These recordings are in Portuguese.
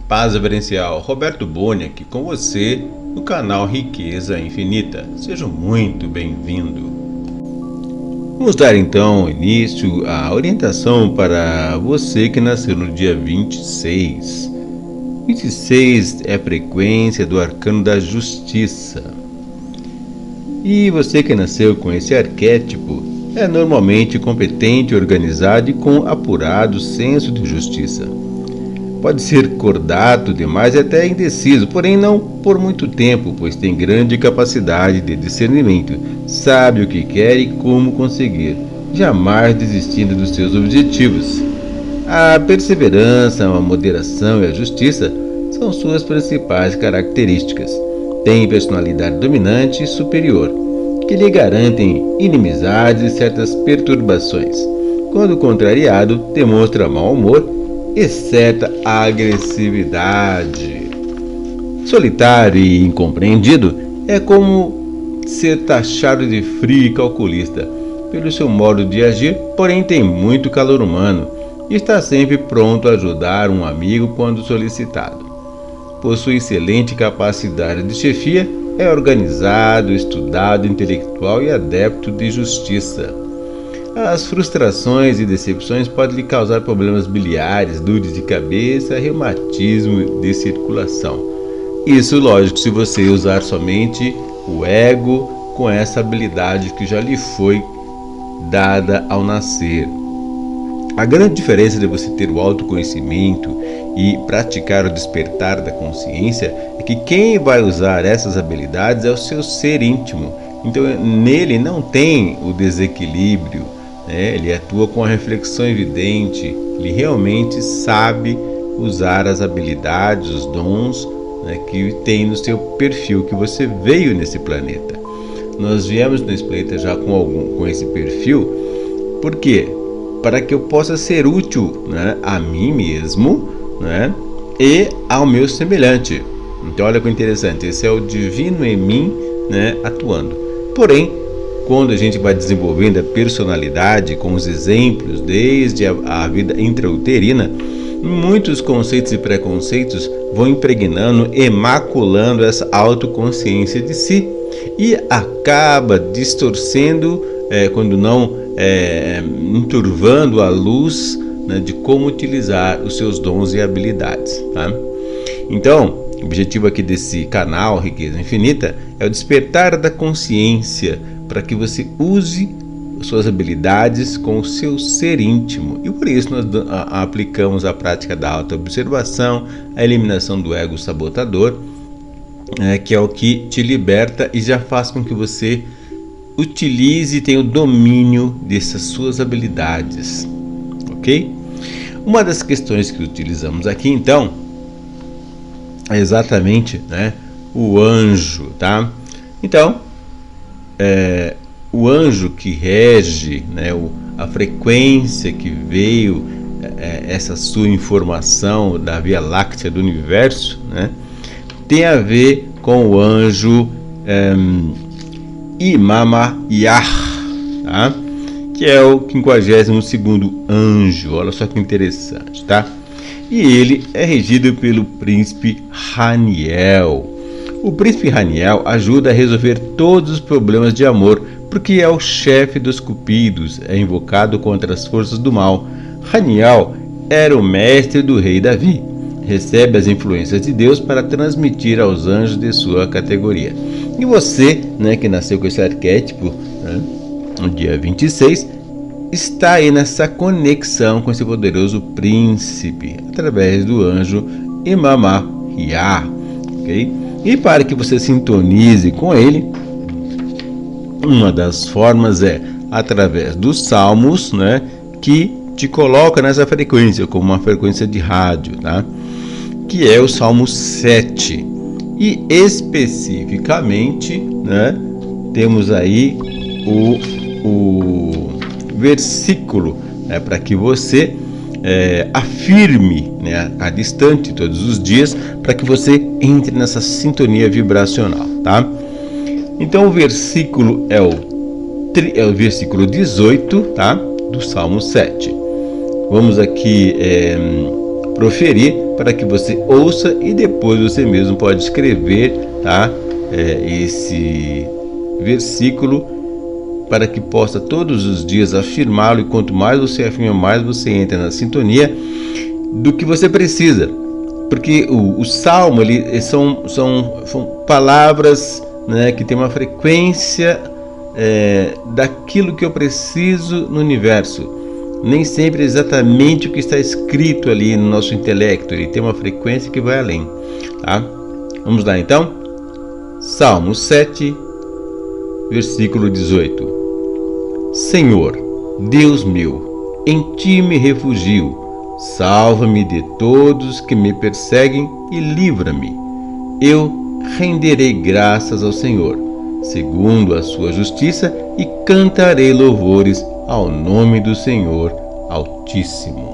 Paz reverencial, Roberto Boni aqui com você no canal Riqueza Infinita. Seja muito bem-vindo. Vamos dar então início à orientação para você que nasceu no dia 26. 26 é a frequência do arcano da justiça. E você que nasceu com esse arquétipo é normalmente competente, organizado e com apurado senso de justiça. Pode ser cordato demais e até indeciso, porém não por muito tempo, pois tem grande capacidade de discernimento, sabe o que quer e como conseguir, jamais desistindo dos seus objetivos. A perseverança, a moderação e a justiça são suas principais características. Tem personalidade dominante e superior, que lhe garantem inimizades e certas perturbações. Quando contrariado, demonstra mau humor e certa agressividade. Solitário e incompreendido, é como ser taxado de frio e calculista pelo seu modo de agir, porém tem muito calor humano e está sempre pronto a ajudar um amigo quando solicitado. Possui excelente capacidade de chefia, é organizado, estudado, intelectual e adepto de justiça. As frustrações e decepções podem lhe causar problemas biliares, dores de cabeça, reumatismo de circulação. Isso, lógico, se você usar somente o ego com essa habilidade que já lhe foi dada ao nascer. A grande diferença de você ter o autoconhecimento e praticar o despertar da consciência é que quem vai usar essas habilidades é o seu ser íntimo. Então, nele não tem o desequilíbrio. Ele atua com a reflexão evidente, ele realmente sabe usar as habilidades, os dons que tem no seu perfil, que você veio nesse planeta. Nós viemos nesse planeta já com esse perfil, por quê? Para que eu possa ser útil a mim mesmo e ao meu semelhante. Então olha que interessante, esse é o divino em mim atuando. Porém, quando a gente vai desenvolvendo a personalidade com os exemplos, desde a vida intrauterina, muitos conceitos e preconceitos vão impregnando e maculando essa autoconsciência de si e acaba distorcendo, quando não enturvando a luz de como utilizar os seus dons e habilidades. Tá? Então, o objetivo aqui desse canal Riqueza Infinita é o despertar da consciência, para que você use suas habilidades com o seu ser íntimo. E por isso nós aplicamos a prática da autoobservação, a eliminação do ego sabotador, que é o que te liberta e já faz com que você utilize e tenha o domínio dessas suas habilidades. Ok? Uma das questões que utilizamos aqui, então, é exatamente o anjo, tá? Então, o anjo que rege, a frequência que veio, essa sua informação da Via Láctea do universo, tem a ver com o anjo Imama-Yah, tá? Que é o 52º anjo. Olha só que interessante, tá? E ele é regido pelo príncipe Haniel. O príncipe Haniel ajuda a resolver todos os problemas de amor, porque é o chefe dos cupidos, é invocado contra as forças do mal. Haniel era o mestre do rei Davi, recebe as influências de Deus para transmitir aos anjos de sua categoria. E você, que nasceu com esse arquétipo, no dia 26, está aí nessa conexão com esse poderoso príncipe, através do anjo Imama-Yah, ok? E para que você sintonize com ele, uma das formas é através dos salmos, que te coloca nessa frequência, como uma frequência de rádio, tá? Que é o Salmo 7. E especificamente, temos aí o versículo para que você afirme a distante todos os dias, para que você entre nessa sintonia vibracional, tá? Então o versículo é o versículo 18, tá? Do Salmo 7. Vamos aqui proferir para que você ouça e depois você mesmo pode escrever, tá? Esse versículo para que possa todos os dias afirmá-lo, e quanto mais você afirma, mais você entra na sintonia do que você precisa. Porque o salmo são palavras, né, que tem uma frequência daquilo que eu preciso no universo. Nem sempre é exatamente o que está escrito ali no nosso intelecto, ele tem uma frequência que vai além, tá? Vamos lá então? Salmo 7, versículo 18. Senhor, Deus meu, em ti me refugio, salva-me de todos que me perseguem e livra-me. Eu renderei graças ao Senhor, segundo a sua justiça, e cantarei louvores ao nome do Senhor Altíssimo.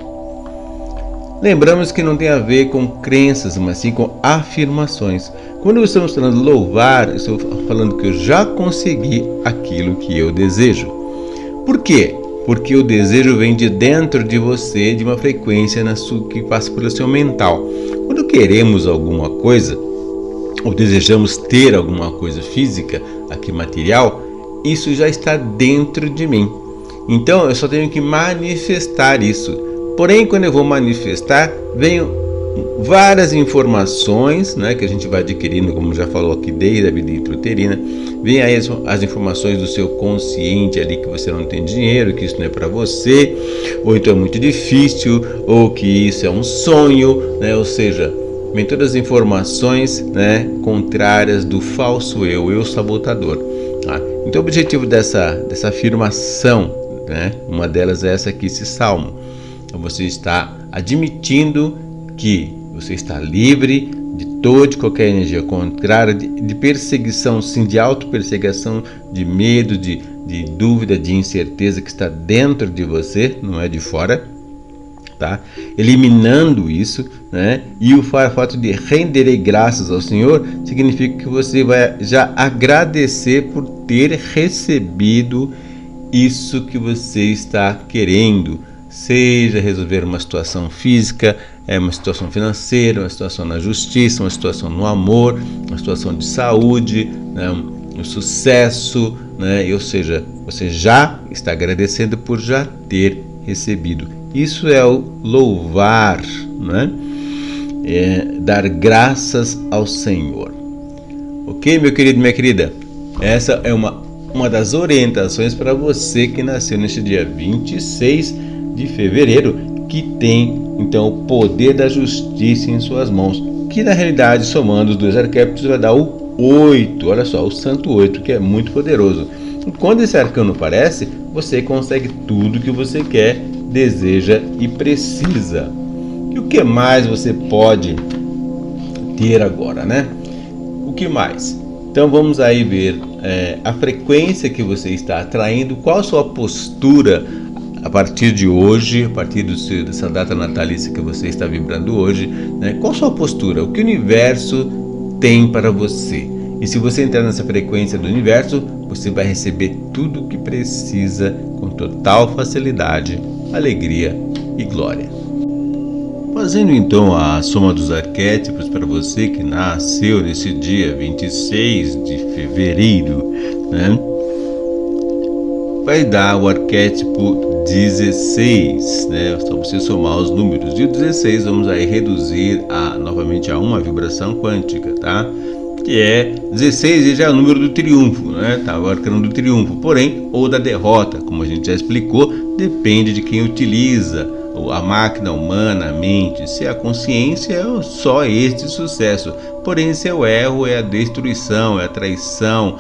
Lembramos que não tem a ver com crenças, mas sim com afirmações. Quando estamos falando louvar, estou falando que eu já consegui aquilo que eu desejo. Por quê? Porque o desejo vem de dentro de você, de uma frequência que passa pelo seu mental. Quando queremos alguma coisa, ou desejamos ter alguma coisa física, aqui material, isso já está dentro de mim. Então eu só tenho que manifestar isso. Porém, quando eu vou manifestar, vem várias informações, né, que a gente vai adquirindo, como já falou aqui, desde a vida intrauterina. Vem aí as informações do seu consciente ali, que você não tem dinheiro, que isso não é para você, ou então é muito difícil, ou que isso é um sonho, né? Ou seja, vem todas as informações, né, contrárias do falso eu sabotador. Tá? Então o objetivo dessa afirmação, né, uma delas é essa aqui, esse salmo. Então você está admitindo que você está livre de toda e qualquer energia contrária, de perseguição, sim, de autoperseguição, de medo, de dúvida, de incerteza que está dentro de você, não é de fora, tá? Eliminando isso, né? E o fato de renderei graças ao Senhor significa que você vai já agradecer por ter recebido isso que você está querendo. Seja resolver uma situação física, uma situação financeira, uma situação na justiça, uma situação no amor, uma situação de saúde, né, um sucesso, né, ou seja, você já está agradecendo por já ter recebido. Isso é o louvar, né? Dar graças ao Senhor. Ok, meu querido, minha querida? Essa é uma das orientações para você que nasceu neste dia 26 de fevereiro, que tem então o poder da justiça em suas mãos, que na realidade, somando os dois arquétipos, vai dar o 8, olha só, o santo 8, que é muito poderoso. E quando esse arcano aparece, você consegue tudo que você quer, deseja e precisa. E o que mais você pode ter agora, né? O que mais? Então vamos aí ver a frequência que você está atraindo, qual a sua postura a partir de hoje, a partir dessa data natalícia que você está vibrando hoje, né? Qual a sua postura? O que o universo tem para você? E se você entrar nessa frequência do universo, você vai receber tudo o que precisa com total facilidade, alegria e glória. Fazendo então a soma dos arquétipos para você que nasceu nesse dia 26 de fevereiro, né? Vai dar o arquétipo 16, né? Só você somar os números. E o 16 vamos aí reduzir novamente a uma vibração quântica, tá? Que é 16 já é o número do triunfo, né? Tá, o arcano do triunfo, porém, ou da derrota, como a gente já explicou, depende de quem utiliza a máquina humana, a mente. Se é a consciência, é só este sucesso. Porém, se é o erro, é a destruição, é a traição,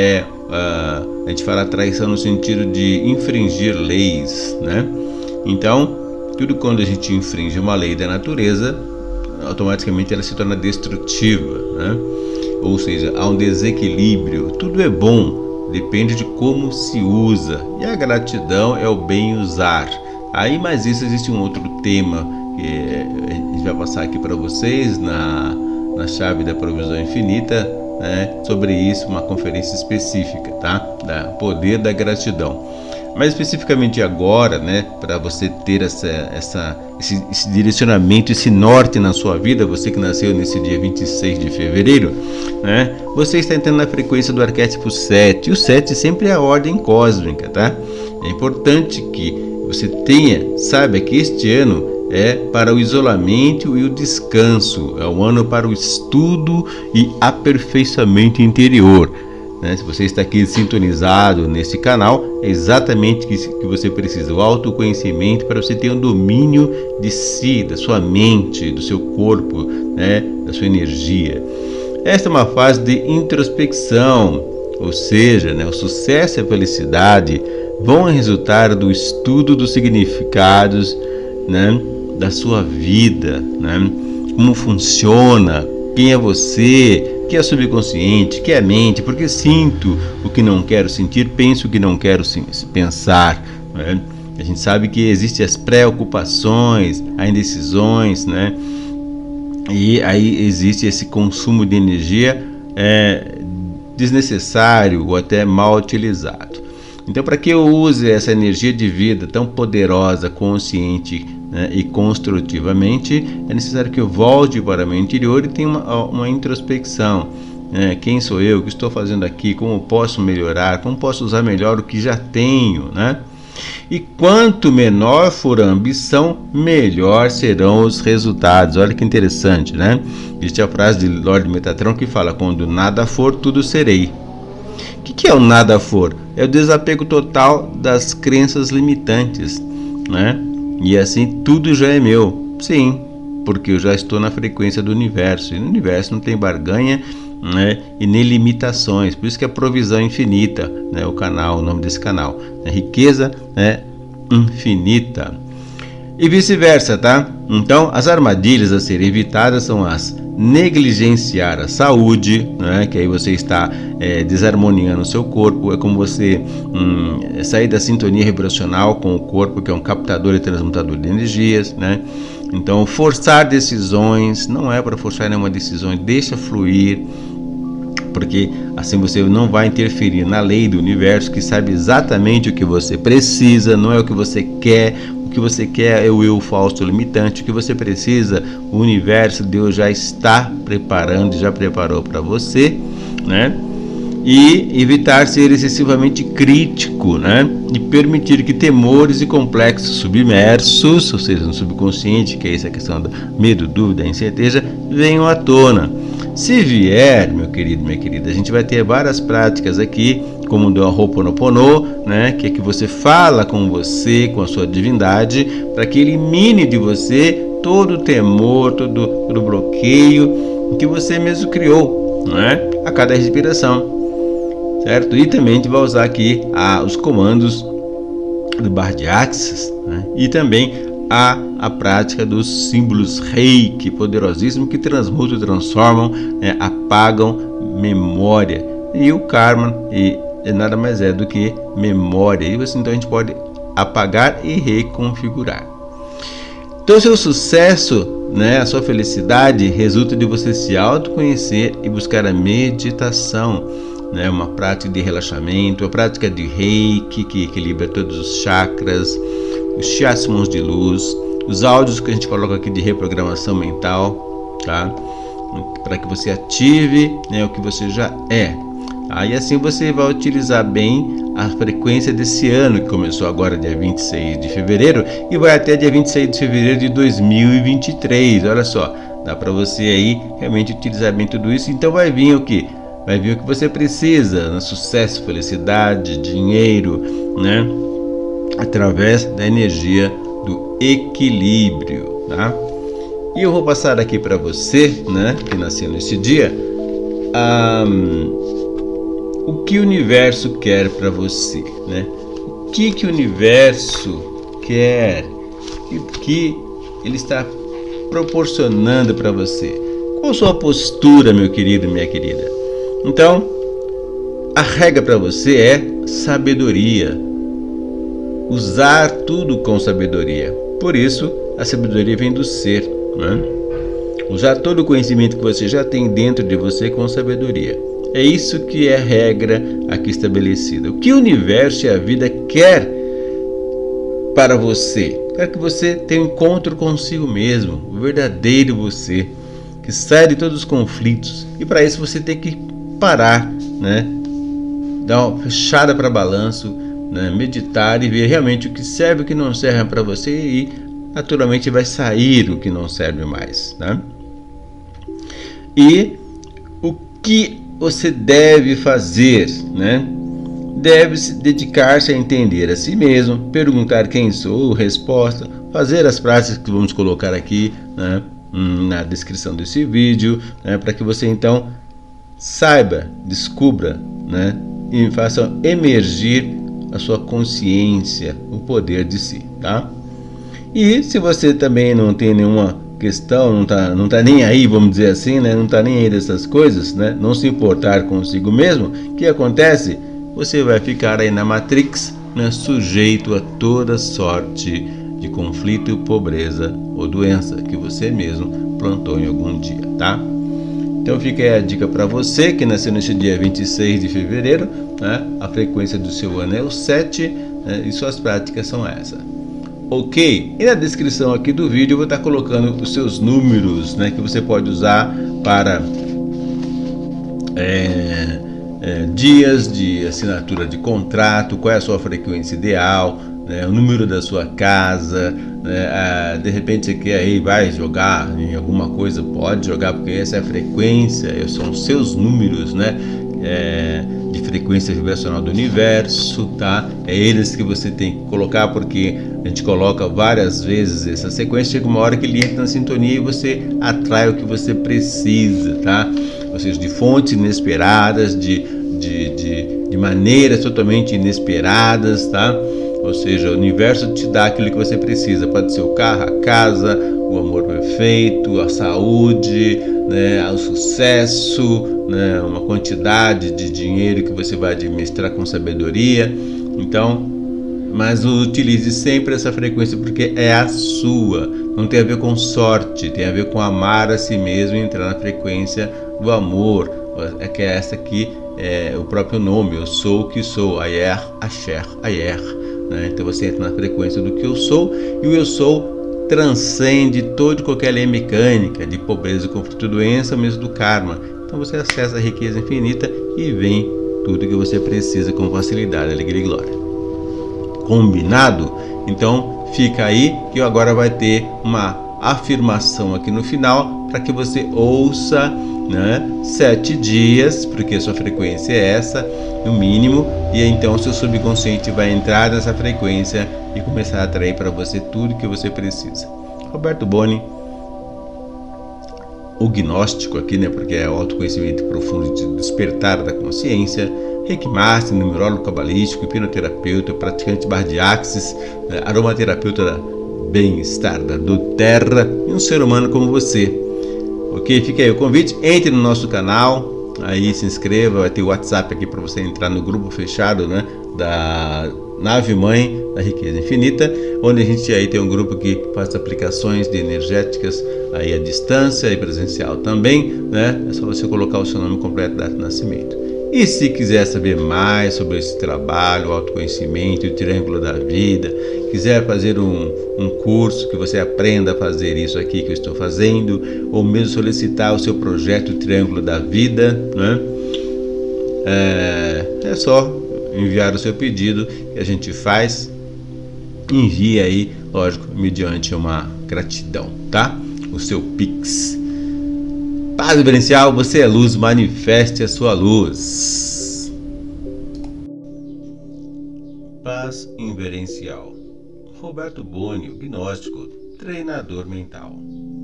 a gente fala traição no sentido de infringir leis, né? Então, tudo quando a gente infringe uma lei da natureza, automaticamente ela se torna destrutiva, né? Ou seja, há um desequilíbrio. Tudo é bom, depende de como se usa. E a gratidão é o bem usar. Aí, mas isso existe um outro tema que a gente vai passar aqui para vocês na chave da provisão infinita, né? Sobre isso, uma conferência específica, tá? Da poder da gratidão. mais especificamente agora, né, para você ter esse direcionamento, esse norte na sua vida, você que nasceu nesse dia 26 de fevereiro, né, você está entrando na frequência do arquétipo 7, e o 7 sempre é a ordem cósmica, tá? É importante que você saiba que este ano é para o isolamento e o descanso, é um ano para o estudo e aperfeiçoamento interior. Se você está aqui sintonizado nesse canal, é exatamente o que você precisa, o autoconhecimento para você ter um domínio de si, da sua mente, do seu corpo, da sua energia. Esta é uma fase de introspecção, ou seja, o sucesso e a felicidade vão resultar do estudo dos significados, da sua vida, como funciona, quem é você, que é subconsciente, que é a mente, porque sinto o que não quero sentir, penso o que não quero pensar. A gente sabe que existem as preocupações, as indecisões, e aí existe esse consumo de energia desnecessário ou até mal utilizado. Então, para que eu use essa energia de vida tão poderosa, consciente, e construtivamente, é necessário que eu volte para o meu interior e tenha uma introspecção. Quem sou eu? O que estou fazendo aqui? Como posso melhorar? Como posso usar melhor o que já tenho? E quanto menor for a ambição, melhor serão os resultados. Olha que interessante, Existe a frase de Lord Metatron que fala: quando nada for, tudo serei. O que é o nada for? É o desapego total das crenças limitantes, E assim tudo já é meu. Sim, porque eu já estou na frequência do universo. E no universo não tem barganha, e nem limitações. Por isso que é provisão infinita, o nome desse canal. Riqueza infinita. E vice-versa, tá? Então, as armadilhas a serem evitadas são as negligenciar a saúde, que aí você está desarmoniando o seu corpo. É como você sair da sintonia vibracional com o corpo, que é um captador e transmutador de energias, Então, forçar decisões, não é para forçar nenhuma decisão, deixa fluir, porque assim você não vai interferir na lei do universo, que sabe exatamente o que você precisa, não é o que você quer. O que você quer é o eu falso limitante. O que você precisa, o universo, Deus já está preparando, já preparou para você, E evitar ser excessivamente crítico, E permitir que temores e complexos submersos, ou seja, no subconsciente, que é essa questão do medo, dúvida, incerteza, venham à tona. Se vier, meu querido, minha querida, a gente vai ter várias práticas aqui, como o do Ho'oponopono, que é que você fala com você, com a sua divindade, para que elimine de você todo o temor, todo bloqueio que você mesmo criou, a cada respiração, certo? E também a gente vai usar aqui os comandos do Bar de Axis, e também a prática dos símbolos Reiki, poderosíssimos, que transmutam, transformam, apagam memória. E o karma nada mais é do que memória. Então a gente pode apagar e reconfigurar. Então, seu sucesso, a sua felicidade resulta de você se autoconhecer e buscar a meditação, uma prática de relaxamento, a prática de Reiki, que equilibra todos os chakras, os chakras de luz, os áudios que a gente coloca aqui de reprogramação mental, tá? Para que você ative, o que você já é. E assim você vai utilizar bem a frequência desse ano, que começou agora dia 26 de fevereiro e vai até dia 26 de fevereiro de 2023. Olha só, dá para você aí realmente utilizar bem tudo isso. Então vai vir o que? Vai vir o que você precisa, sucesso, felicidade, dinheiro, através da energia do equilíbrio, tá? E eu vou passar aqui para você, que nasceu nesse dia, o que o universo quer para você, O que o universo quer, o que ele está proporcionando para você. Qual a sua postura, meu querido, minha querida? Então, a regra para você é sabedoria. Usar tudo com sabedoria. Por isso, a sabedoria vem do ser, Usar todo o conhecimento que você já tem dentro de você com sabedoria. É isso que é a regra aqui estabelecida. O que o universo e a vida quer para você. Quero que você tenha um encontro consigo mesmo, o verdadeiro você, que sai de todos os conflitos. E para isso você tem que parar, né? Dar uma fechada para balanço, né? Meditar e ver realmente o que serve e o que não serve para você, e naturalmente vai sair o que não serve mais, né? E o que você deve fazer, né? Deve dedicar-se a entender a si mesmo, perguntar quem sou, resposta, fazer as práticas que vamos colocar aqui, né, na descrição desse vídeo, né, para que você então saiba, descubra, né, e faça emergir a sua consciência, o poder de si, tá? E se você também não tem nenhuma questão, não tá nem aí, vamos dizer assim, né, não tá nem aí dessas coisas, né, não se importar consigo mesmo, o que acontece? Você vai ficar aí na Matrix, né, sujeito a toda sorte de conflito, pobreza ou doença que você mesmo plantou em algum dia, tá? Então fica aí a dica para você que nasceu neste dia 26 de fevereiro, né? A frequência do seu ano é o 7, né? E suas práticas são essas. Ok? E na descrição aqui do vídeo eu vou estar colocando os seus números, né? Que você pode usar para dias de assinatura de contrato, qual é a sua frequência ideal, né, o número da sua casa, né, de repente você quer aí, vai jogar em alguma coisa, pode jogar, porque essa é a frequência, são os seus números, né, de frequência vibracional do universo, tá? É eles que você tem que colocar, porque a gente coloca várias vezes essa sequência, chega uma hora que ele entra na sintonia e você atrai o que você precisa, tá? Ou seja, de fontes inesperadas, de maneiras totalmente inesperadas, tá? Ou seja, o universo te dá aquilo que você precisa. Pode ser o carro, a casa, o amor perfeito, a saúde, né, o sucesso, né, uma quantidade de dinheiro que você vai administrar com sabedoria. Então, mas utilize sempre essa frequência, porque é a sua. Não tem a ver com sorte, tem a ver com amar a si mesmo e entrar na frequência do amor, que é essa aqui, é o próprio nome, eu sou o que sou, Ayer, Asher, Ayer, né? Então você entra na frequência do que eu sou, e o eu sou transcende toda e qualquer lei mecânica de pobreza, conflito, doença, mesmo do karma. Então você acessa a riqueza infinita e vem tudo que você precisa com facilidade, alegria e glória. Combinado? Então fica aí que agora vai ter uma afirmação aqui no final para que você ouça, né, 7 dias, porque sua frequência é essa, no mínimo, e então seu subconsciente vai entrar nessa frequência e começar a atrair para você tudo que você precisa. Roberto Boni, o gnóstico aqui, né, porque é autoconhecimento profundo de despertar da consciência, Reiki Master, numerólogo cabalístico, hipnoterapeuta, praticante bar de axis, aromaterapeuta da bem-estar da doTERRA e um ser humano como você. Ok? Fica aí o convite, entre no nosso canal, aí se inscreva, vai ter o WhatsApp aqui para você entrar no grupo fechado, né, da Nave Mãe da Riqueza Infinita, onde a gente aí tem um grupo que faz aplicações de energéticas aí à distância e presencial também, né? É só você colocar o seu nome completo, data de nascimento. E se quiser saber mais sobre esse trabalho, o autoconhecimento, o triângulo da vida, quiser fazer um curso que você aprenda a fazer isso aqui que eu estou fazendo, ou mesmo solicitar o seu projeto Triângulo da Vida, né? É só enviar o seu pedido que a gente faz, envia aí, lógico, mediante uma gratidão, tá? O seu Pix. Paz vivencial, você é luz, manifeste a sua luz. Paz inverencial. Roberto Boni, o gnóstico, treinador mental.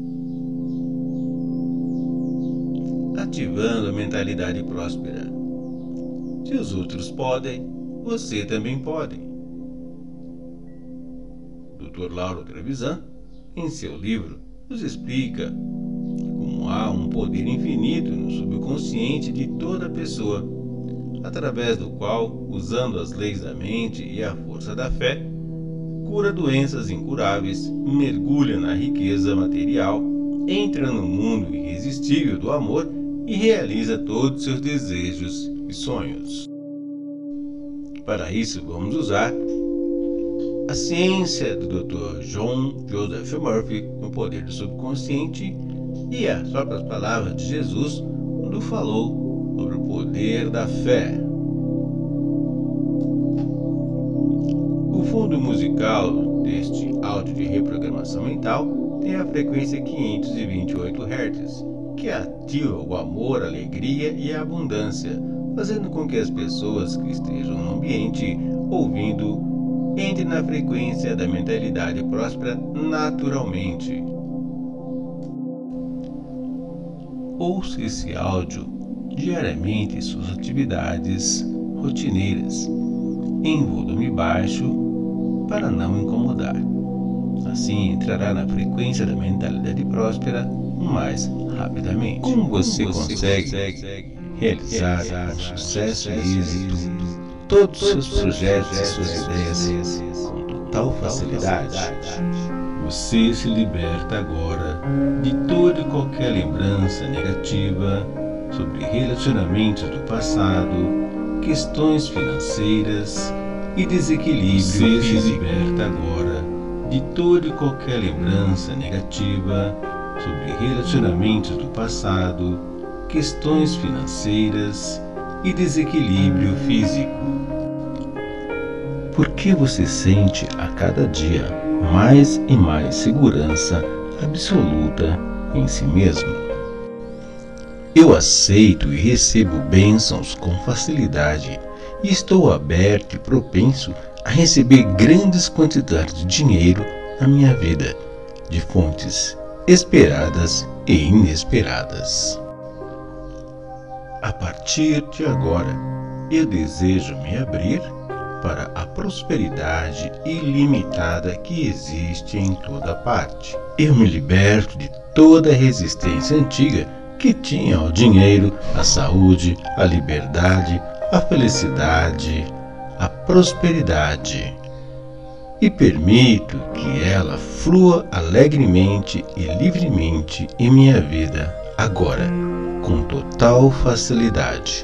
Ativando a mentalidade próspera. Se os outros podem, você também pode. Dr. Lauro Trevisan, em seu livro, nos explica como há um poder infinito no subconsciente de toda pessoa, através do qual, usando as leis da mente e a força da fé, cura doenças incuráveis, mergulha na riqueza material, entra no mundo irresistível do amor e realiza todos seus desejos e sonhos. Para isso, vamos usar A ciência do Dr. John Joseph Murphy no poder do subconsciente e as próprias palavras de Jesus quando falou sobre o poder da fé. O fundo musical deste áudio de reprogramação mental tem a frequência 528 Hz, que ativa o amor, a alegria e a abundância, fazendo com que as pessoas que estejam no ambiente ouvindo entrem na frequência da mentalidade próspera naturalmente. Ouça esse áudio diariamente em suas atividades rotineiras, em volume baixo, para não incomodar. Assim entrará na frequência da mentalidade próspera mais rapidamente. Como você consegue realizar com sucesso e êxito todos os seus projetos e suas ideias com total facilidade? Você se liberta agora de toda e qualquer lembrança negativa sobre relacionamentos do passado, questões financeiras e desequilíbrio físico. Você se liberta agora de toda e qualquer lembrança negativa sobre relacionamentos do passado, questões financeiras e desequilíbrio físico. Porque você sente a cada dia mais e mais segurança absoluta em si mesmo. Eu aceito e recebo bênçãos com facilidade e estou aberto e propenso a receber grandes quantidades de dinheiro na minha vida, de fontes esperadas e inesperadas. A partir de agora, eu desejo me abrir para a prosperidade ilimitada que existe em toda parte. Eu me liberto de toda a resistência antiga que tinha ao dinheiro, à saúde, à liberdade, à felicidade, à prosperidade. E permito que ela flua alegremente e livremente em minha vida, agora, com total facilidade.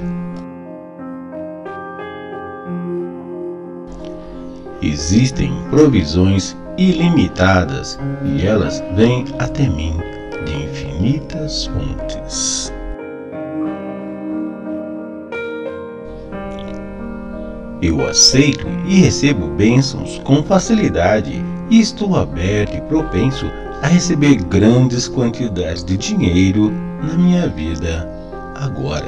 Existem provisões ilimitadas e elas vêm até mim de infinitas fontes. Eu aceito e recebo bênçãos com facilidade e estou aberto e propenso a receber grandes quantidades de dinheiro na minha vida agora.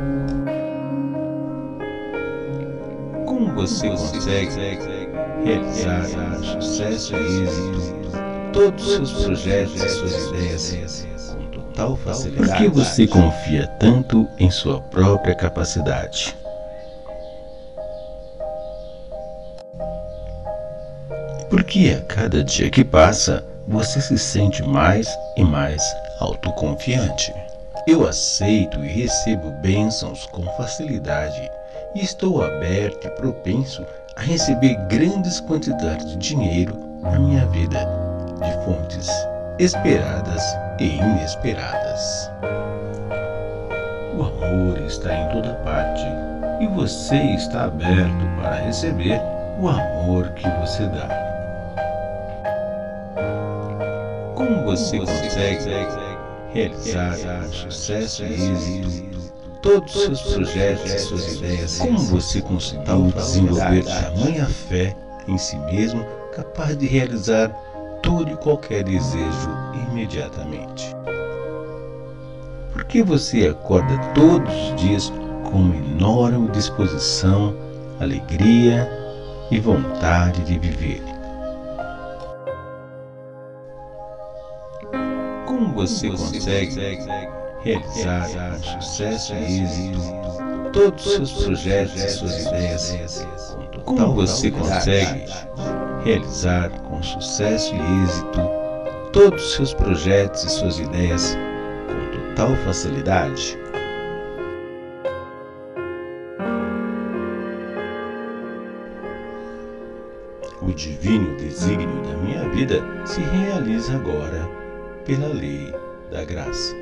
Como você consegue realizar com sucesso e êxito todos os seus projetos e suas ideias com total facilidade? Por que você confia tanto em sua própria capacidade? Porque a cada dia que passa, você se sente mais e mais autoconfiante. Eu aceito e recebo bênçãos com facilidade e estou aberto e propenso a receber grandes quantidades de dinheiro na minha vida, de fontes esperadas e inesperadas. O amor está em toda parte e você está aberto para receber o amor que você dá. Como você consegue realizar com sucesso e êxito todos os seus projetos e suas ideias? Como você conseguiu desenvolver tamanha fé em si mesmo, capaz de realizar todo e qualquer desejo imediatamente? Por que você acorda todos os dias com uma enorme disposição, alegria e vontade de viver? Como você consegue realizar com sucesso e êxito todos os seus projetos e suas ideias? Como você consegue realizar com sucesso e êxito todos os seus projetos e suas ideias com total facilidade? O divino desígnio da minha vida se realiza agora pela lei da graça.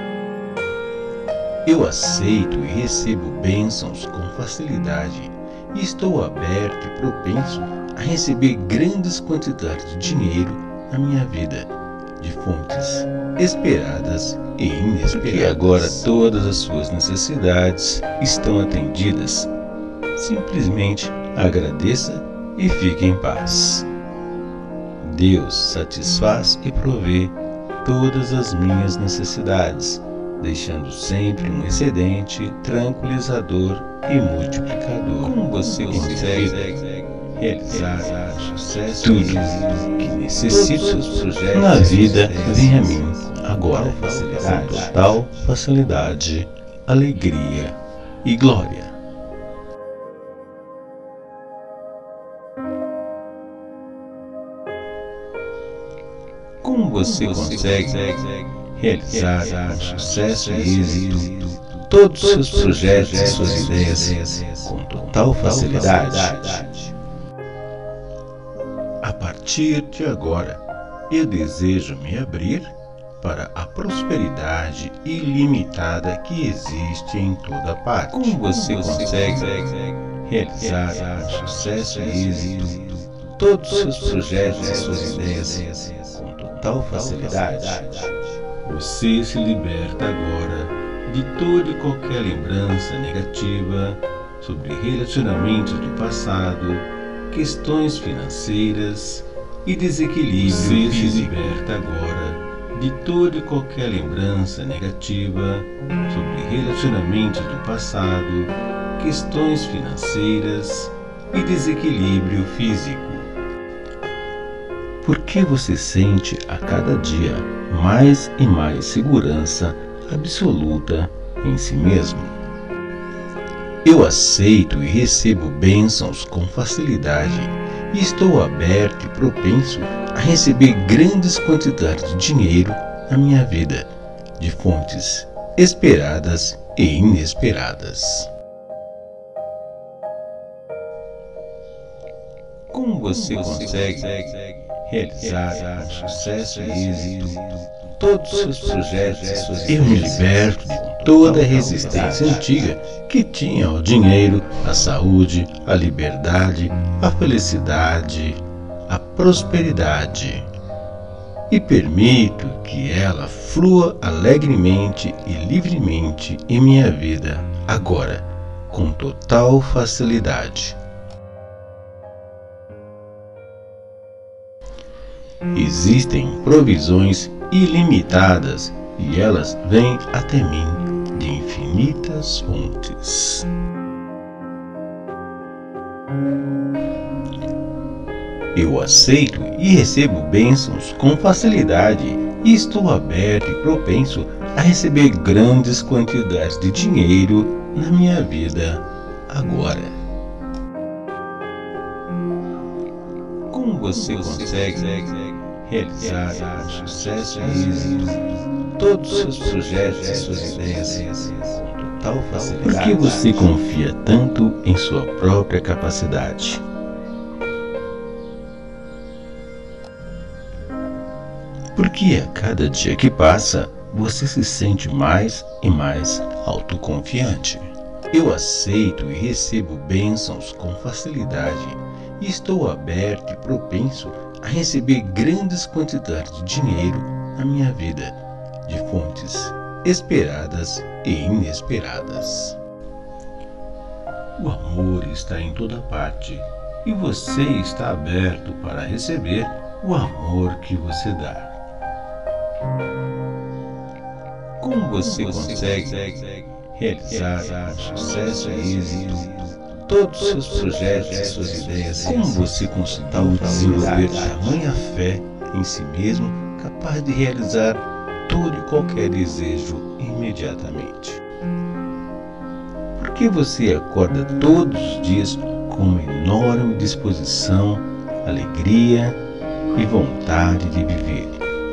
Eu aceito e recebo bênçãos com facilidade e estou aberto e propenso a receber grandes quantidades de dinheiro na minha vida, de fontes esperadas e inesperadas. E agora todas as suas necessidades estão atendidas. Simplesmente agradeça e fique em paz. Deus satisfaz e provê todas as minhas necessidades, deixando sempre um excedente tranquilizador e multiplicador. Como você consegue realizar sucesso tudo que necessita seus projetos na vida vem a mim agora, com total facilidade, alegria e glória. Como você consegue realizar com sucesso e êxito todos os seus projetos e suas ideias com total facilidade? A partir de agora, eu desejo me abrir para a prosperidade ilimitada que existe em toda parte. Como você consegue realizar com sucesso e êxito todos os seus projetos e suas ideias com total facilidade? Você se liberta agora de toda e qualquer lembrança negativa sobre relacionamentos do passado, questões financeiras e desequilíbrio. Você se liberta agora de toda e qualquer lembrança negativa sobre relacionamentos do passado, questões financeiras e desequilíbrio físico. Porque você sente a cada dia mais e mais segurança absoluta em si mesmo. Eu aceito e recebo bênçãos com facilidade e estou aberto e propenso a receber grandes quantidades de dinheiro na minha vida, de fontes esperadas e inesperadas. Como você consegue realizar com sucesso e êxito todos os seus projetos e suas ideias? Eu me liberto de toda a resistência antiga que tinha ao dinheiro, à saúde, à liberdade, à felicidade, à prosperidade, e permito que ela flua alegremente e livremente em minha vida agora, com total facilidade. Existem provisões ilimitadas e elas vêm até mim de infinitas fontes. Eu aceito e recebo bênçãos com facilidade e estou aberto e propenso a receber grandes quantidades de dinheiro na minha vida agora. Como você consegue realizar com sucesso e êxito todos os seus projetos e suas ideias com total facilidade? Por que você confia tanto em sua própria capacidade? Porque a cada dia que passa, você se sente mais e mais autoconfiante. Eu aceito e recebo bênçãos com facilidade e estou aberto e propenso a receber grandes quantidades de dinheiro na minha vida, de fontes esperadas e inesperadas. O amor está em toda parte e você está aberto para receber o amor que você dá. Como você consegue realizar com sucesso e êxito todos os seus projetos e suas ideias? Como você conseguiu desenvolver tamanha fé em si mesmo, capaz de realizar todo e qualquer desejo imediatamente? Por que você acorda todos os dias com uma enorme disposição, alegria e vontade de viver?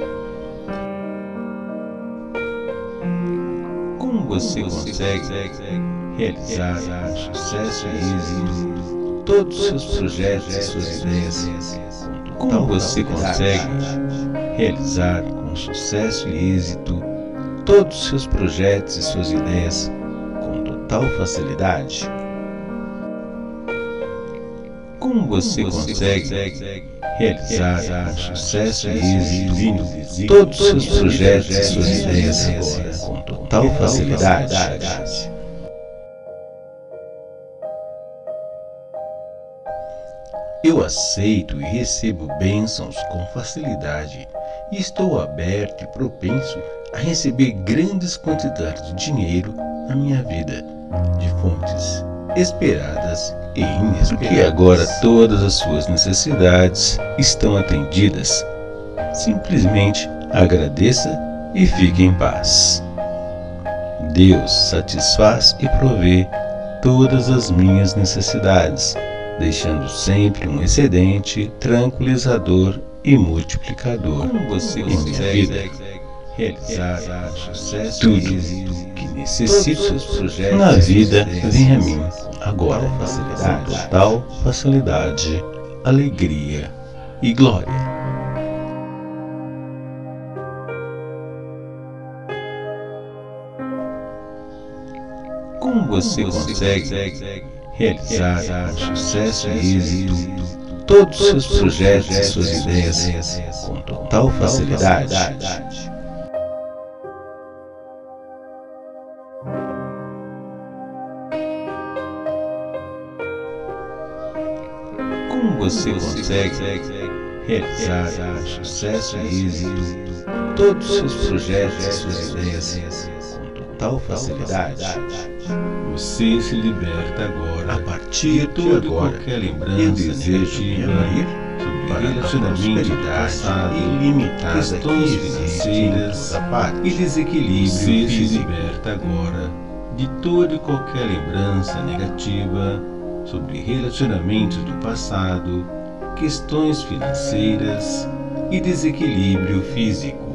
Como você consegue realizar com sucesso e êxito todos os seus projetos e suas ideias? Como você consegue realizar com sucesso e êxito todos os seus projetos e suas ideias com total facilidade? Como você consegue realizar com sucesso e êxito todos os seus projetos e suas ideias agora, com total facilidade? Eu aceito e recebo bênçãos com facilidade e estou aberto e propenso a receber grandes quantidades de dinheiro na minha vida, de fontes esperadas e inesperadas. Porque agora todas as suas necessidades estão atendidas. Simplesmente agradeça e fique em paz. Deus satisfaz e provê todas as minhas necessidades, deixando sempre um excedente tranquilizador e multiplicador. Como você em minha vida realizar com sucesso tudo que necessito seus projetos na vida vem a mim agora com total facilidade, alegria e glória. Como você consegue realizar com sucesso e êxito todos os seus projetos e suas ideias com total facilidade? Como você consegue realizar com sucesso e êxito todos os seus projetos e suas ideias com total facilidade? Você se liberta agora, a partir de agora, qualquer lembrança negativa sobre relacionamento do passado, ilimitada, questões financeiras e desequilíbrio. Você se liberta agora de toda e qualquer lembrança negativa sobre relacionamentos do passado, questões financeiras e desequilíbrio físico.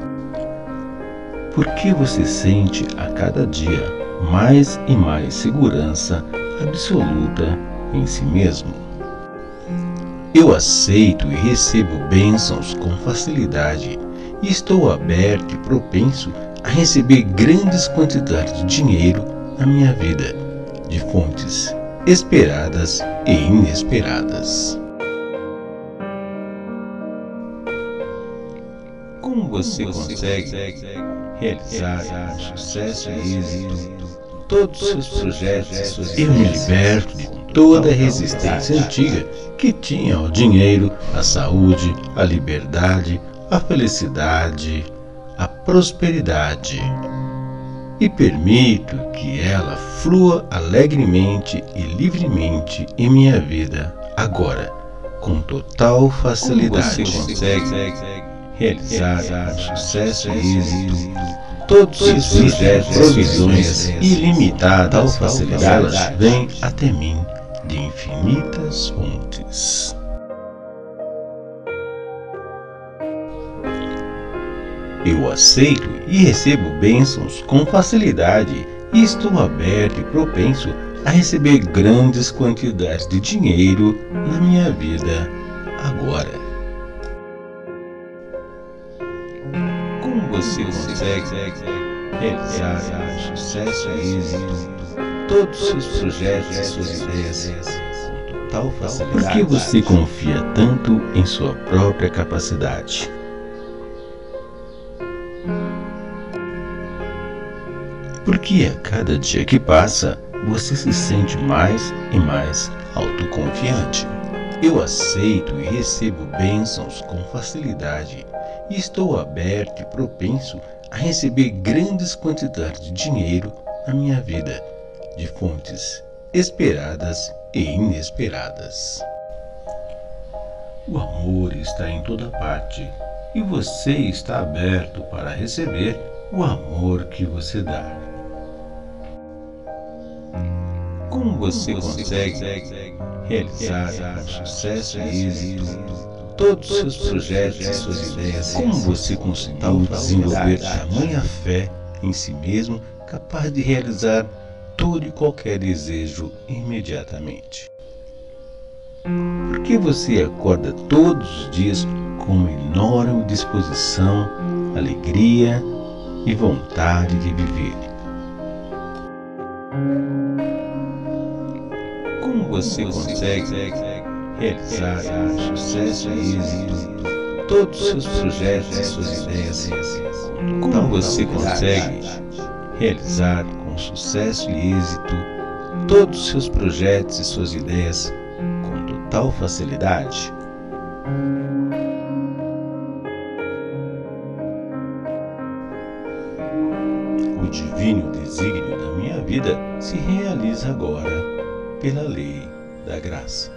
Porque você sente a cada dia mais e mais segurança absoluta em si mesmo. Eu aceito e recebo bênçãos com facilidade e estou aberto e propenso a receber grandes quantidades de dinheiro na minha vida, de fontes esperadas e inesperadas. Como você consegue realizar com sucesso e êxito todos os seus projetos e suas ideias? Eu me liberto de toda a resistência antiga que tinha ao dinheiro, à saúde, à liberdade, à felicidade, à prosperidade. E permito que ela flua alegremente e livremente em minha vida agora, com total facilidade. Como você consegue realizar com sucesso e êxito todos os projetos, provisões ilimitadas, tal facilidade, elas vêm até mim de infinitas fontes. Eu aceito e recebo bênçãos com facilidade e estou aberto e propenso a receber grandes quantidades de dinheiro na minha vida agora. Como você consegue realizar com sucesso e êxito todos os seus projetos e suas ideias com total facilidade? Por que você confia tanto em sua própria capacidade? Porque a cada dia que passa, você se sente mais e mais autoconfiante. Eu aceito e recebo bênçãos com facilidade e estou aberto e propenso a receber grandes quantidades de dinheiro na minha vida, de fontes esperadas e inesperadas. O amor está em toda parte e você está aberto para receber o amor que você dá. Como você consegue realizar com sucesso e êxito todos os seus projetos e suas ideias? Como você conseguiu desenvolver tamanha fé em si mesmo, capaz de realizar todo e qualquer desejo imediatamente? Por que você acorda todos os dias com uma enorme disposição, alegria e vontade de viver? Como você consegue realizar com sucesso e êxito todos os seus projetos e suas ideias? Como você consegue realizar com sucesso e êxito todos os seus projetos e suas ideias com total facilidade? O divino desígnio da minha vida se realiza agora pela lei da graça.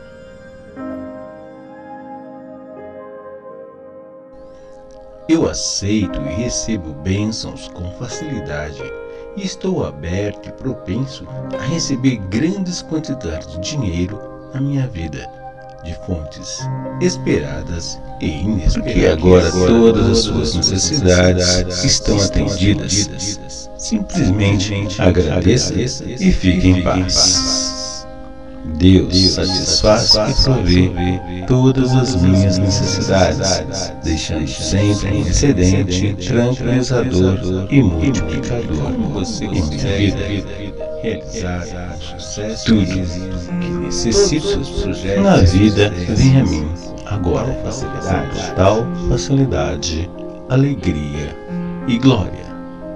Eu aceito e recebo bênçãos com facilidade e estou aberto e propenso a receber grandes quantidades de dinheiro na minha vida, de fontes esperadas e inesperadas. Porque agora todas as suas necessidades estão atendidas. Simplesmente agradeça e fique em paz. Deus satisfaz e provê todas as minhas necessidades, deixando sempre um excedente tranquilizador e multiplicador em minha vida. Realizar com sucesso tudo que necessito na vida vem a mim agora com total facilidade, alegria e glória.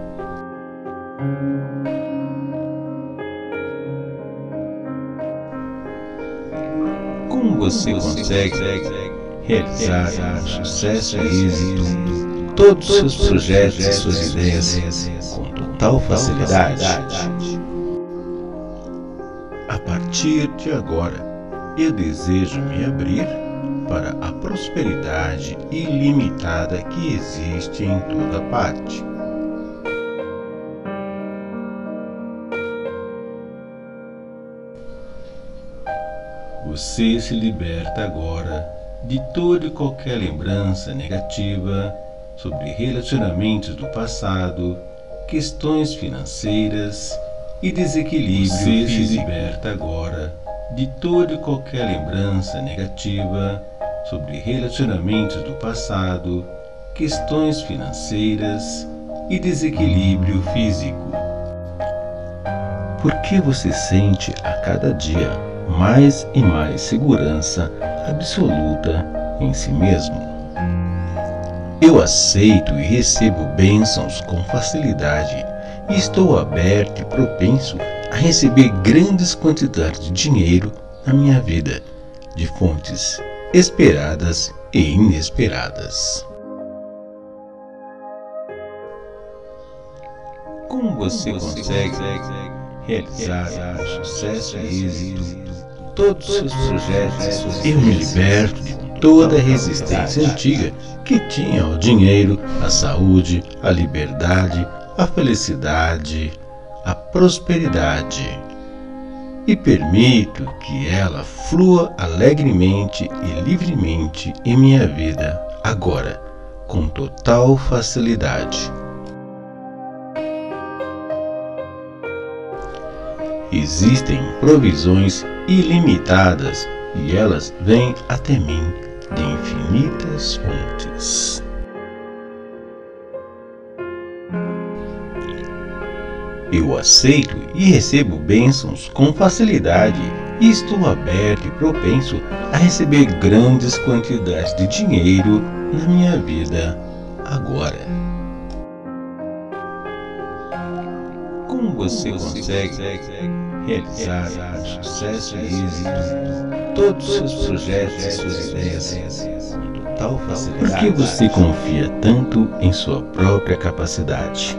Como você consegue realizar com sucesso e êxito todos os seus projetos e suas ideias com total facilidade? A partir de agora, eu desejo me abrir para a prosperidade ilimitada que existe em toda parte. Você se liberta agora de toda e qualquer lembrança negativa sobre relacionamentos do passado, questões financeiras e desequilíbrio físico. Você se liberta agora de toda e qualquer lembrança negativa sobre relacionamentos do passado, questões financeiras e desequilíbrio físico. Porque você sente a cada dia mais e mais segurança absoluta em si mesmo. Eu aceito e recebo bênçãos com facilidade e estou aberto e propenso a receber grandes quantidades de dinheiro na minha vida, de fontes esperadas e inesperadas. Como você consegue realizar com sucesso e êxito todos os seus projetos e suas ideias? Eu me liberto de toda a resistência antiga que tinha ao dinheiro, à saúde, à liberdade, à felicidade, à prosperidade, e permito que ela flua alegremente e livremente em minha vida agora, com total facilidade. Existem provisões ilimitadas e elas vêm até mim de infinitas fontes. Eu aceito e recebo bênçãos com facilidade e estou aberto e propenso a receber grandes quantidades de dinheiro na minha vida agora. Como você consegue realizar com sucesso e êxito todos os seus projetos e suas ideias com total facilidade? Por que você confia tanto em sua própria capacidade?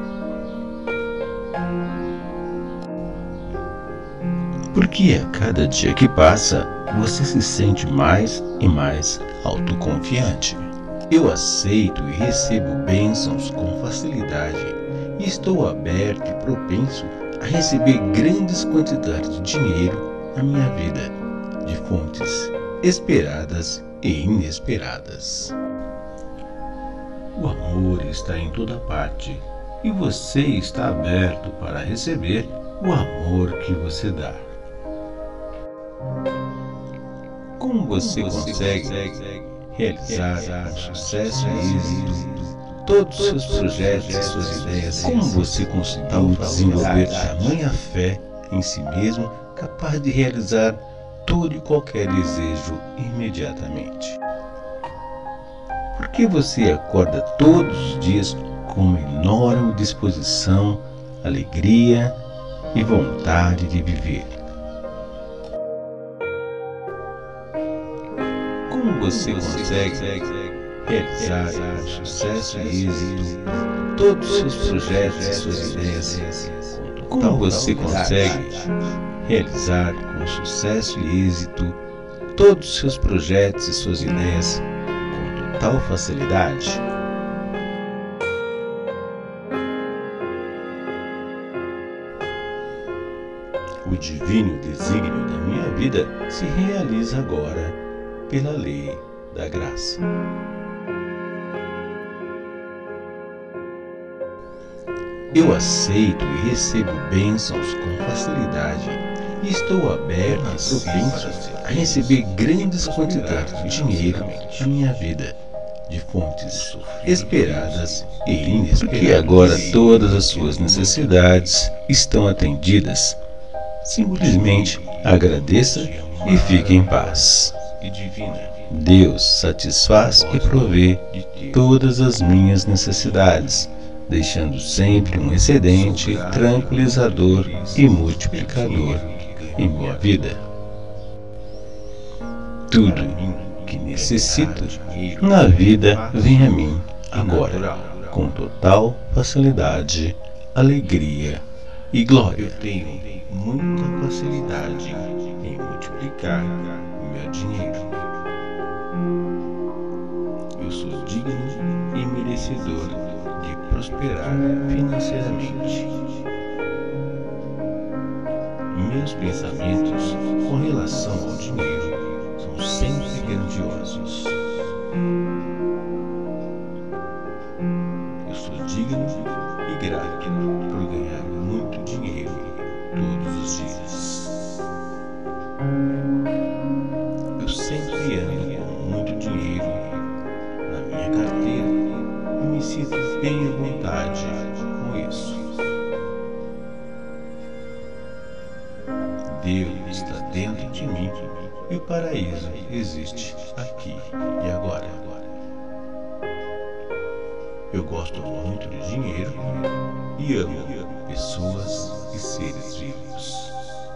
Porque a cada dia que passa, você se sente mais e mais autoconfiante. Eu aceito e recebo bênçãos com facilidade e estou aberto e propenso a receber grandes quantidades de dinheiro na minha vida, de fontes esperadas e inesperadas. O amor está em toda parte e você está aberto para receber o amor que você dá. Como você consegue realizar com sucesso e êxito todos os seus projetos e suas ideias? Como você conseguiu desenvolver tamanha fé em si mesmo, capaz de realizar todo e qualquer desejo imediatamente. Porque você acorda todos os dias com uma enorme disposição, alegria e vontade de viver. Como você consegue realizar com sucesso e êxito todos os seus projetos e suas ideias? Como você consegue realizar com sucesso e êxito todos os seus projetos e suas ideias com total facilidade? O divino desígnio da minha vida se realiza agora pela lei da graça. Eu aceito e recebo bênçãos com facilidade e estou aberto e propenso a receber grandes quantidades de dinheiro na minha vida, de fontes esperadas e inesperadas, porque agora todas as suas necessidades estão atendidas. Simplesmente agradeça e fique em paz. Deus satisfaz e provê todas as minhas necessidades, deixando sempre um excedente tranquilizador e multiplicador em minha vida. Tudo que necessito na vida vem a mim agora, com total facilidade, alegria e glória. Eu tenho muita facilidade em multiplicar o meu dinheiro. Eu sou digno e merecedor de prosperar financeiramente. Meus pensamentos com relação ao dinheiro são sempre grandiosos. Eu sou digno e grato por ganhar muito dinheiro todos os dias. Eu sempre ando com muito dinheiro na minha carteira e me sinto bem à vontade com isso. Deus está dentro de mim e o paraíso existe aqui e agora. Eu gosto muito de dinheiro e amo pessoas e seres vivos.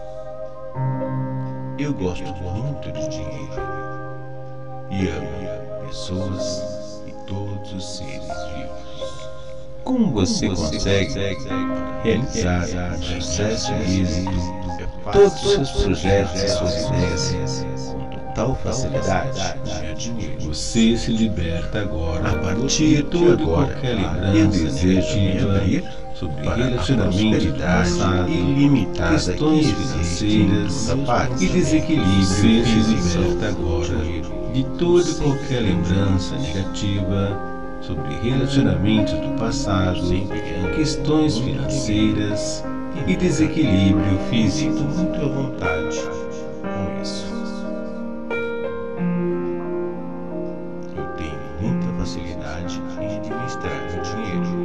Eu gosto muito de dinheiro e amo pessoas e todos os seres vivos. Como você consegue realizar com sucesso e êxito todos os seus projetos e suas ideias com total facilidade? Você se liberta agora a partir de toda qualquer lembrança negativa sobre relacionamento do passado, questões financeiras e desequilíbrio. Você se liberta agora de toda e qualquer lembrança negativa sobre relacionamentos do passado, questões financeiras e desequilíbrio físico. Sinto muito à vontade com isso. Eu tenho muita facilidade em administrar o dinheiro.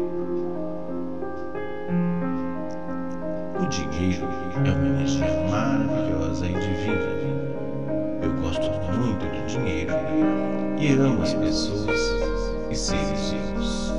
O dinheiro é uma energia maravilhosa e divina. Eu gosto muito do dinheiro e amo as pessoas e seres vivos.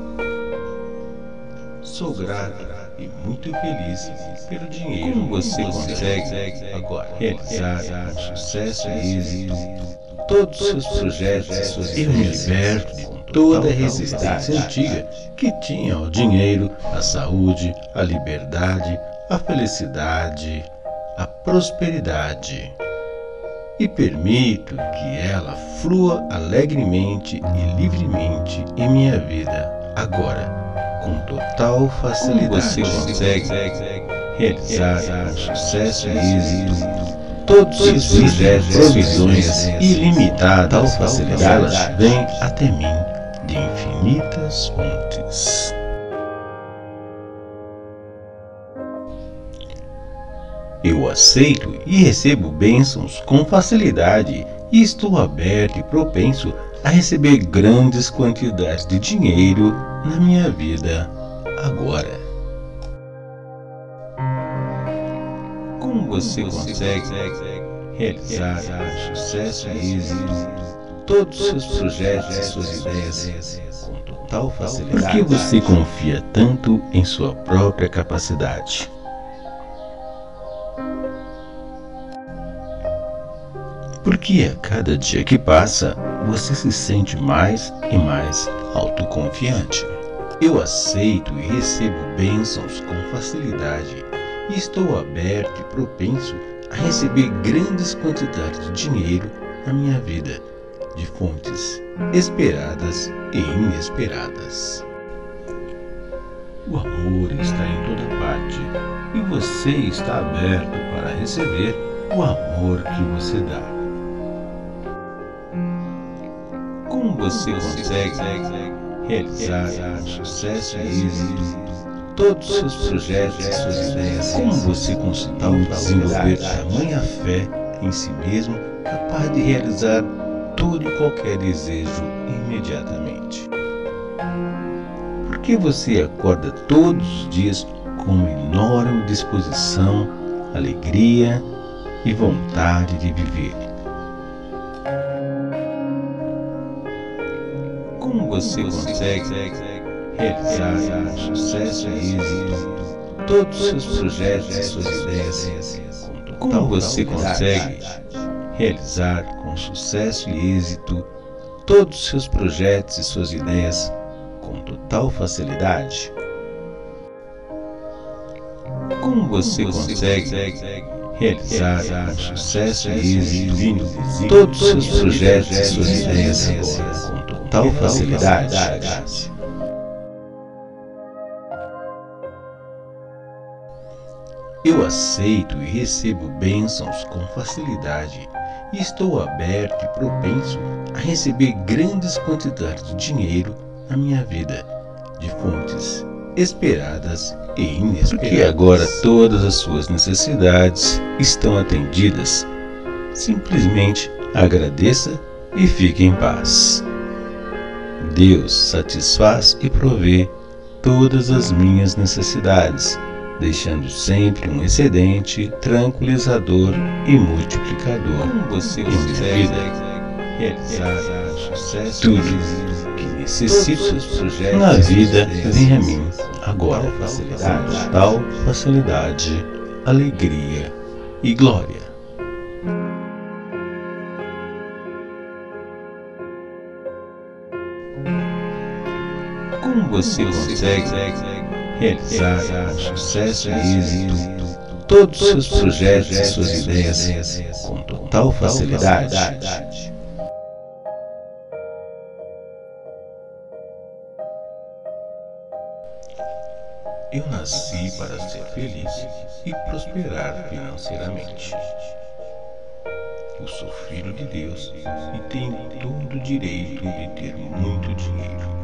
Sou grato e muito feliz pelo dinheiro. Como você consegue agora realizar com sucesso e êxito todos os seus projetos e suas ideias? Eu me liberto de toda a resistência antiga que tinha ao dinheiro, à saúde, à liberdade, à felicidade, à prosperidade. E permito que ela flua alegremente e livremente em minha vida, agora, com total facilidade. Como você consegue realizar com sucesso e êxito todos os projetos e provisões ilimitadas, tal facilidade vem até mim de infinitas fontes. Eu aceito e recebo bênçãos com facilidade e estou aberto e propenso a receber grandes quantidades de dinheiro na minha vida agora. Como você consegue realizar com sucesso e êxito todos os seus projetos e suas ideias com total facilidade. Por que você confia tanto em sua própria capacidade? Porque a cada dia que passa, você se sente mais e mais autoconfiante. Eu aceito e recebo bênçãos com facilidade e estou aberto e propenso a receber grandes quantidades de dinheiro na minha vida, de fontes esperadas e inesperadas. O amor está em toda parte e você está aberto para receber o amor que você dá. Como você consegue realizar com sucesso e êxito todos os seus projetos e suas ideias? Como você conseguiu desenvolver tamanha fé em si mesmo, capaz de realizar todo e qualquer desejo imediatamente? Por que você acorda todos os dias com uma enorme disposição, alegria e vontade de viver? Como você consegue realizar com sucesso e êxito todos os seus projetos e suas ideias? Como você consegue realizar com sucesso e êxito todos os seus projetos e suas ideias com total facilidade? Como você consegue realizar com sucesso e êxito todos os seus projetos e suas ideias com total facilidade? Eu aceito e recebo bênçãos com facilidade e estou aberto e propenso a receber grandes quantidades de dinheiro na minha vida, de fontes esperadas e inesperadas. Porque agora todas as suas necessidades estão atendidas. Simplesmente agradeça e fique em paz. Deus satisfaz e provê todas as minhas necessidades, deixando sempre um excedente tranquilizador e multiplicador. Como você consegue realizar tudo que necessita na vida, vem a mim agora. Facilidade, tal facilidade, alegria e glória. Como você consegue realizar com sucesso e êxito todos os seus projetos e suas ideias com total facilidade? Eu nasci para ser feliz e prosperar financeiramente. Eu sou filho de Deus e tenho todo o direito de ter muito dinheiro.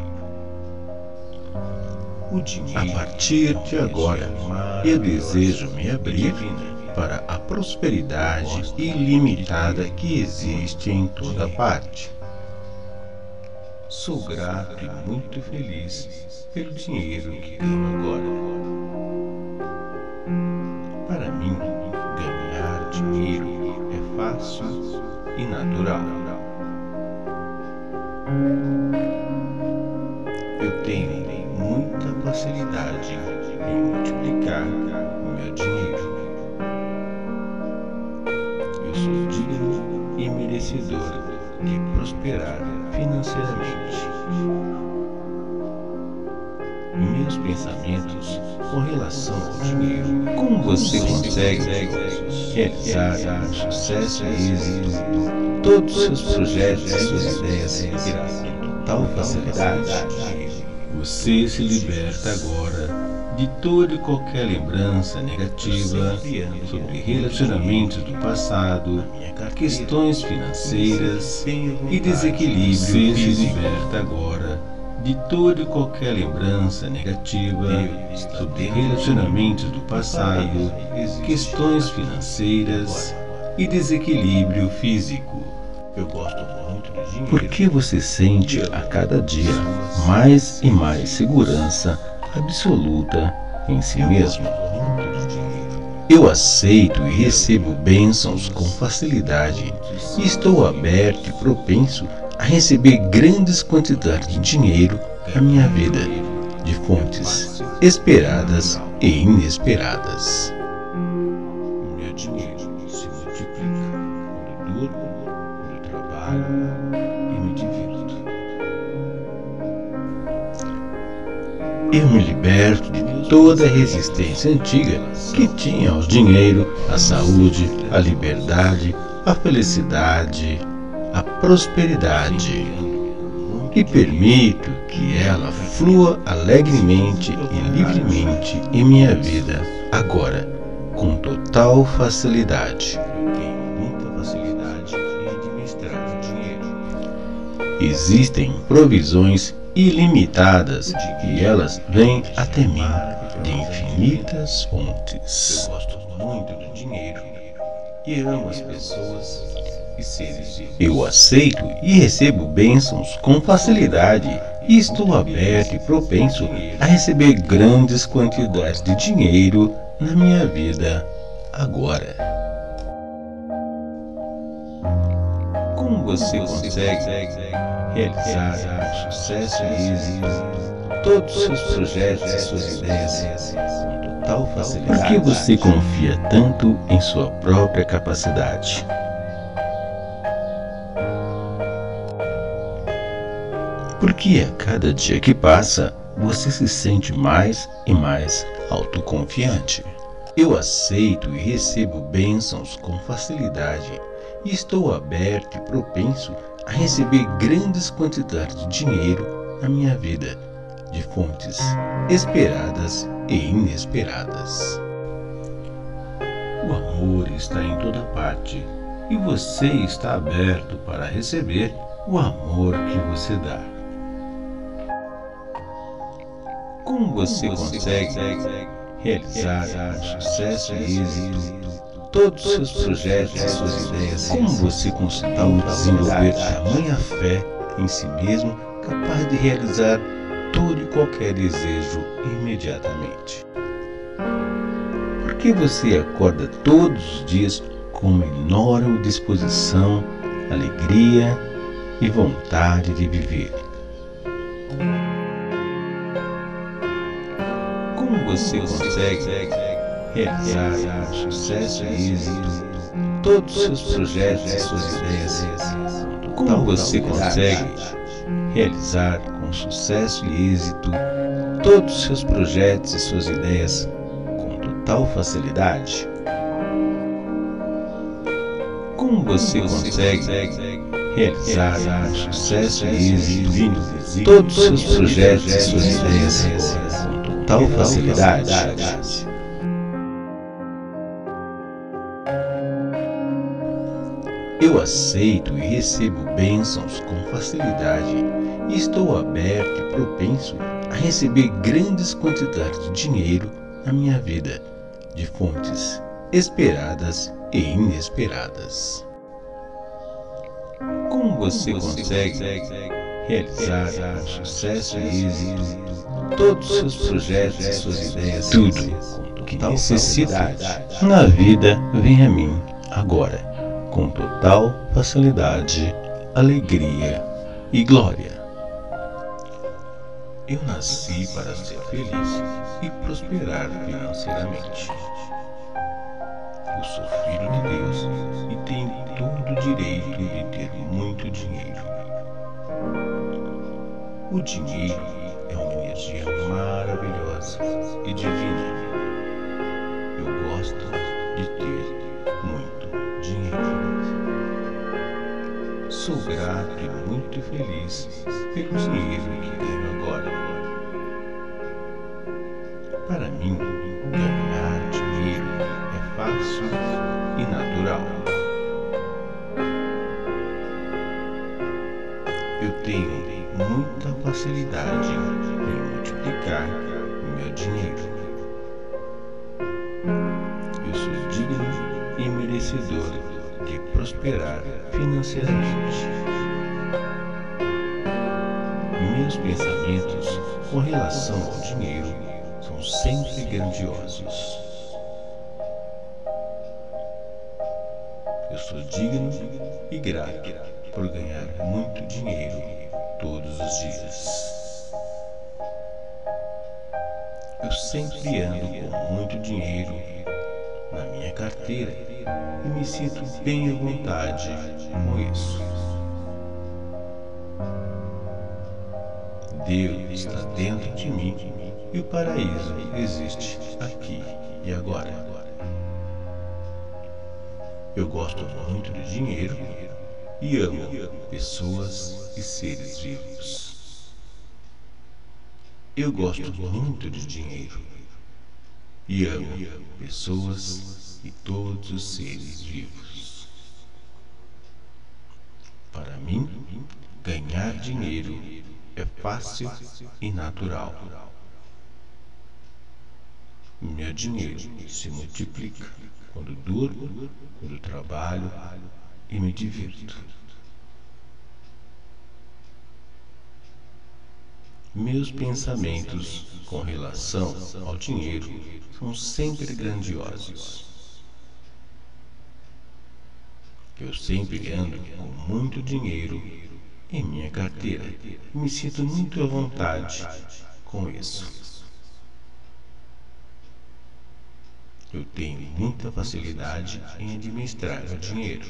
A partir de agora, eu desejo me abrir para a prosperidade ilimitada que existe em toda parte. Sou grato e muito feliz pelo dinheiro que tenho agora. Para mim, ganhar dinheiro é fácil e natural. Eu tenho muita facilidade em multiplicar o meu dinheiro. Eu sou digno e merecedor de prosperar financeiramente. Meus pensamentos com relação ao dinheiro. Como você consegue realizar com sucesso e êxito todos os seus projetos e suas ideias com tal facilidade? Você se liberta agora de toda e qualquer lembrança negativa sobre relacionamentos do passado, questões financeiras e desequilíbrio. Você se liberta agora de toda e qualquer lembrança negativa sobre relacionamentos do passado, questões financeiras e desequilíbrio físico. Eu gosto muito de dinheiro. Porque você sente a cada dia mais e mais segurança absoluta em si mesmo. Eu aceito e recebo bênçãos com facilidade e estou aberto e propenso a receber grandes quantidades de dinheiro na minha vida, de fontes esperadas e inesperadas. O meu dinheiro se multiplica quando durmo, quando trabalho e me divirto. Eu me liberto de toda a resistência antiga que tinha ao dinheiro, à saúde, à liberdade, à felicidade, à prosperidade, e permito que ela flua alegremente e livremente em minha vida, agora, com total facilidade. Eu tenho muita facilidade em administrar o dinheiro. Existem provisões ilimitadas e elas vêm até mim de infinitas fontes. Eu gosto muito do dinheiro e amo as pessoas e seres vivos. Eu aceito e recebo bênçãos com facilidade e estou aberto e propenso a receber grandes quantidades de dinheiro na minha vida agora. Como você consegue realizar com sucesso e êxito todos os seus projetos e suas ideias com total facilidade? Por que você confia tanto em sua própria capacidade? Porque a cada dia que passa, você se sente mais e mais autoconfiante. Eu aceito e recebo bênçãos com facilidade e estou aberto e propenso a receber grandes quantidades de dinheiro na minha vida, de fontes esperadas e inesperadas. O amor está em toda parte e você está aberto para receber o amor que você dá. Como você consegue realizar com sucesso e êxito todos os seus projetos e suas ideias? Como você conseguiu desenvolver tamanha fé em si mesmo, capaz de realizar todo e qualquer desejo imediatamente? Por que você acorda todos os dias com uma enorme disposição, alegria e vontade de viver? Como você consegue realizar com sucesso e êxito todos os seus projetos e suas ideias? Como você consegue realizar com sucesso e êxito todos os seus projetos e suas ideias com total facilidade? Como você consegue realizar com sucesso e êxito todos os seus projetos e suas ideias com total facilidade? Eu aceito e recebo bênçãos com facilidade e estou aberto e propenso a receber grandes quantidades de dinheiro na minha vida, de fontes esperadas e inesperadas. Como você consegue realizar com sucesso e êxito todos os seus projetos e suas ideias? Tudo que necessita na vida vem a mim agora, com total facilidade, alegria e glória. Eu nasci para ser feliz e prosperar financeiramente. Eu sou filho de Deus e tenho todo o direito de ter muito dinheiro. O dinheiro é uma energia maravilhosa e divina. Eu gosto de ter muito dinheiro. Sou grato e muito feliz pelo dinheiro que tenho agora. Para mim, ganhar dinheiro é fácil e natural. Eu tenho muita facilidade em multiplicar meu dinheiro. Eu sou digno e merecedor de prosperar financeiramente. Meus pensamentos com relação ao dinheiro são sempre grandiosos. Eu sou digno e grato por ganhar muito dinheiro todos os dias. Eu sempre ando com muito dinheiro na minha carteira e me sinto bem à vontade com isso. Deus está dentro de mim e o paraíso existe aqui e agora. Eu gosto muito de dinheiro e amo pessoas e seres vivos. Eu gosto muito de dinheiro e amo pessoas e todos os seres vivos. Para mim, ganhar dinheiro é fácil e natural. Meu dinheiro se multiplica quando durmo, quando trabalho e me divirto. Meus pensamentos com relação ao dinheiro são sempre grandiosos. Eu sempre ando com muito dinheiro em minha carteira e me sinto muito à vontade com isso. Eu tenho muita facilidade em administrar o dinheiro.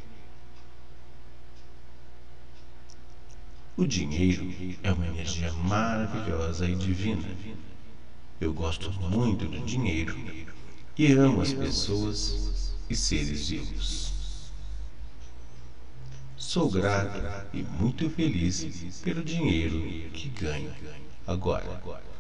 O dinheiro é uma energia maravilhosa e divina. Eu gosto muito do dinheiro e amo as pessoas e seres vivos. Sou grato e muito feliz pelo dinheiro que ganho agora.